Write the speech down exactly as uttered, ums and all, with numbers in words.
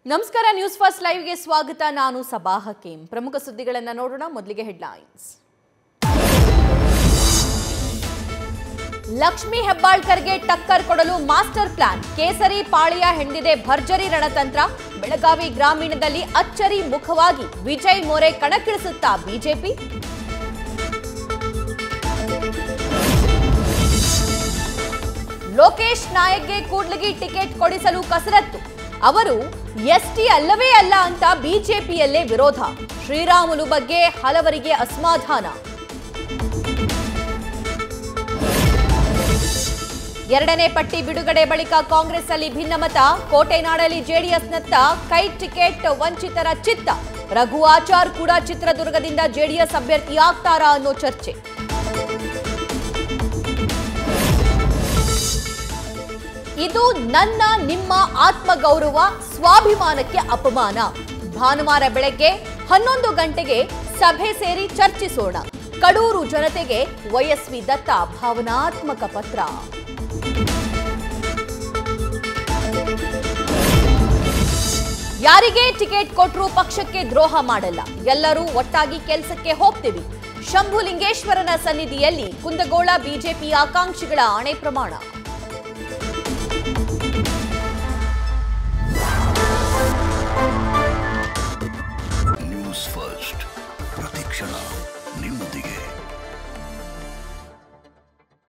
ನಮಸ್ಕಾರ news first live ಗೆ ಸ್ವಾಗತ ನಾನು ಸಬಾ ಹಕೀಂ ಪ್ರಮುಖ ಸುದ್ದಿಗಳನ್ನು ನೋಡೋಣ ಮೊದಲಿಗೆ ಹೆಡ್ಲೈನ್ಸ್ ಲಕ್ಷ್ಮಿ ಹೆಬ್ಬಾಳ್ಕರ್ಗೆ ಟಕ್ಕರ್ ಕೊಡಲು ಮಾಸ್ಟರ್ ಪ್ಲಾನ್ ಕೇಸರಿ ಪಾಳಿಯ ಹೆಣೆದಿದೆ ಭರ್ಜರಿ ರಣತಂತ್ರ ಬೆಳಗಾವಿ ಗ್ರಾಮೀಣದಲ್ಲಿ ಅಚ್ಚರಿ ಮುಖವಾಗಿ ವಿಜಯ್ ಮೋರೆ ಕಣಕ್ಕಿಳಿಸುತ್ತಾ ಬಿಜೆಪಿ ಲೋಕೇಶ್ ನಾಯಕ್ಗೆ ಕೂಡ್ಲಿಗಿ ಟಿಕೆಟ್ ಕೊಡಿಸಲು ಕಸರತ್ತು ಅವರು ಎಸ್ಟಿ ಅಲ್ಲವೇ ಅಲ್ಲ ಅಂತ ಬಿಜೆಪಿಯಲ್ಲೇ ವಿರೋಧ ಶ್ರೀರಾಮುಲು ಬಗ್ಗೆ ಹಲವರಿಗೆ ಅಸಮಾಧಾನ ಎರಡನೇ ಪಟ್ಟಿ ಬಿಡುಗಡೆ ಬಳಿಕ ಕಾಂಗ್ರೆಸ್ ಅಲ್ಲಿ ಭಿನ್ನಮತ ಕೋಟೆನಾಡಲ್ಲಿ ಜೆಡಿಎಸ್ನತ್ತ ಕೈ ಟಿಕೆಟ್ ವಂಚಿತರ ಚಿತ್ತ ರಘು ಆಚಾರ್ ಕೂಡ ಚಿತ್ರದುರ್ಗದಿಂದ ಜೆಡಿಎಸ್ ಅಭ್ಯರ್ಥಿಯಾಗ್ತಾರಾ ಅನ್ನೋ ಚರ್ಚೆ ಇದು ನನ್ನ ನಿಮ್ಮ ಆತ್ಮಗೌರವ ಸ್ವಾಭಿಮಾನಕ್ಕೆ ಅಪಮಾನ ಭಾನುವಾರ ಬೆಳಗ್ಗೆ ಹನ್ನೊಂದು ಗಂಟೆಗೆ ಸಭೆ ಸೇರಿ ಚರ್ಚಿಸೋಣ ಕಡೂರು ಜನತೆಗೆ ವೈಎಸ್ವಿ ದತ್ತ ಭಾವನಾತ್ಮಕ ಪತ್ರ ಯಾರಿಗೆ ಟಿಕೆಟ್ ಕೊಟ್ಟರೂ ಪಕ್ಷಕ್ಕೆ ದ್ರೋಹ ಮಾಡಲ್ಲ ಎಲ್ಲರೂ ಒಟ್ಟಾಗಿ ಕೆಲಸಕ್ಕೆ ಹೋಗ್ತೀವಿ ಶಂಭುಲಿಂಗೇಶ್ವರನ ಸನ್ನಿಧಿಯಲ್ಲಿ ಕುಂದಗೋಳ ಬಿಜೆಪಿ ಆಕಾಂಕ್ಷಿಗಳ ಆಣೆ ಪ್ರಮಾಣ